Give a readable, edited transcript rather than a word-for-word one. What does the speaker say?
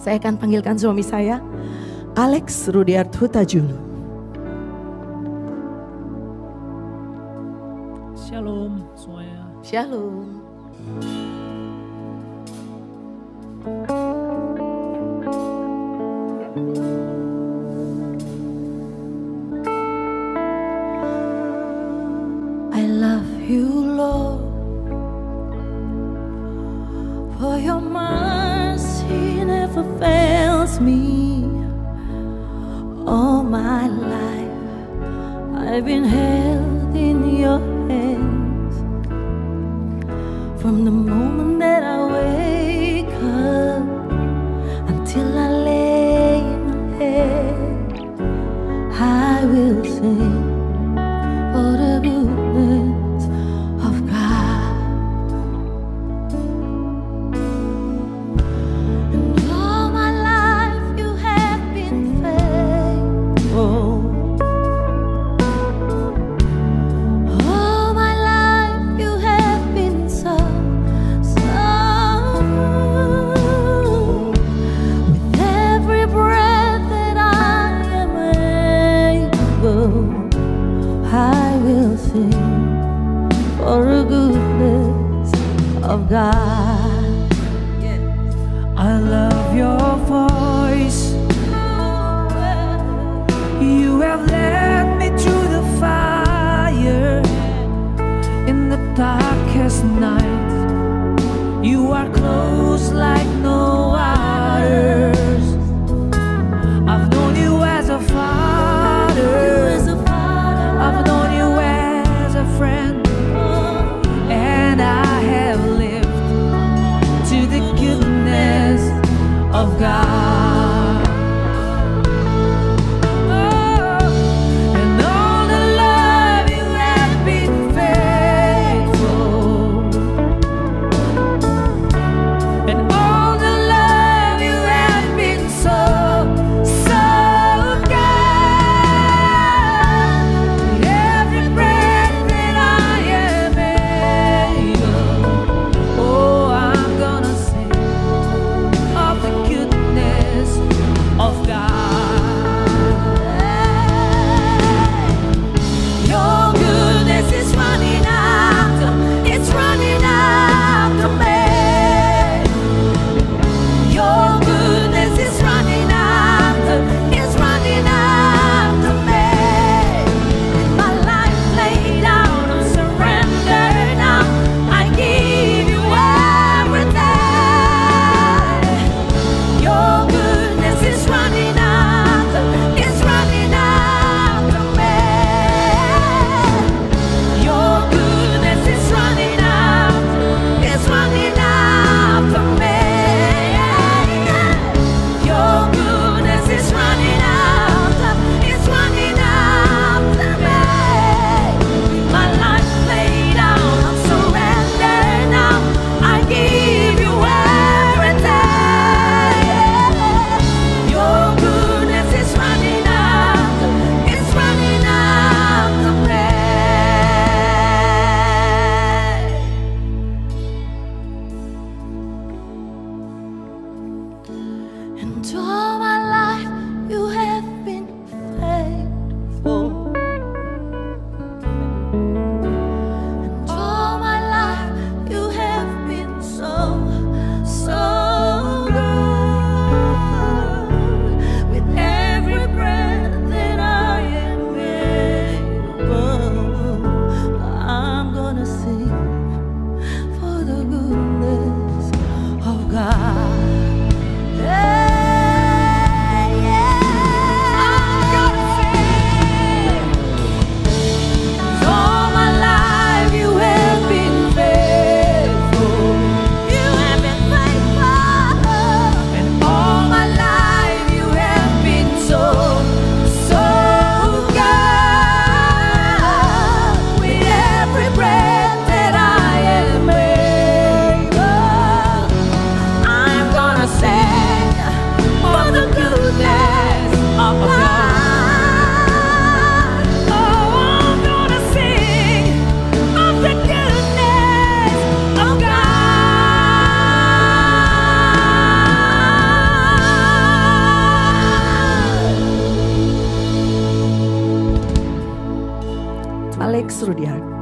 Saya akan panggilkan suami saya, Alex Rudiart Hutajulu. Shalom semuanya. Shalom. I love you, Lord, for your mercy never fails me. All my life I've been held in your hands. From the moment that I wake up until I lay my head, I will sing for the goodness of God. And all my life you have been faithful. All my life you have been so, so good. With every breath that I am able, I will sing for the goodness of God. I love your voice. You have led me through the fire in the darkest night. You are close like no others. I've known you as a father. I've known you as a friend, and I have lived to the goodness of God. Oh, and all the love you have been faithful, and all the love you have been so, so good. Every breath that I am able, oh, I'm gonna sing of the goodness of God. Your goodness is running after, it's running after me. Your goodness is running after, it's running after me. My life laid out, I'm surrendered now. I give you everything. Your goodness is running after, it's running after me. Your goodness is running after, it's running after me. Your goodness is running after, it's running after me. My life laid out, I'm surrendered now. I give you everything. Your goodness is running after, it's running after me. And all my life you have been faithful. And all my life you have been so, so good. With every breath that I am able, I'm gonna sing for the goodness of God. Yeah. Alex Rudiart.